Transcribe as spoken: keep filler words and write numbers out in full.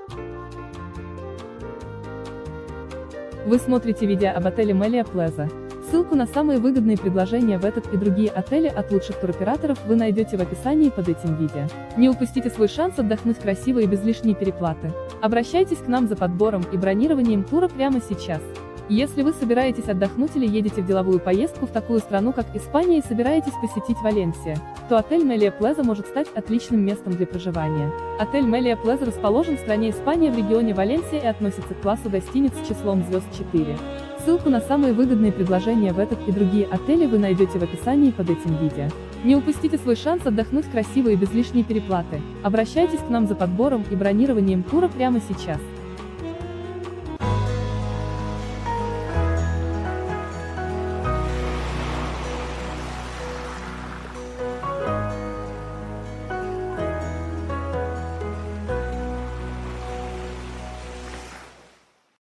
Вы смотрите видео об отеле Melia Plaza. Ссылку на самые выгодные предложения в этот и другие отели от лучших туроператоров вы найдете в описании под этим видео. Не упустите свой шанс отдохнуть красиво и без лишней переплаты. Обращайтесь к нам за подбором и бронированием тура прямо сейчас. Если вы собираетесь отдохнуть или едете в деловую поездку в такую страну, как Испания, и собираетесь посетить Валенсия, то отель Melia Plaza может стать отличным местом для проживания. Отель Melia Plaza расположен в стране Испания в регионе Валенсия и относится к классу гостиниц с числом звезд четыре. Ссылку на самые выгодные предложения в этот и другие отели вы найдете в описании под этим видео. Не упустите свой шанс отдохнуть красиво и без лишней переплаты. Обращайтесь к нам за подбором и бронированием тура прямо сейчас.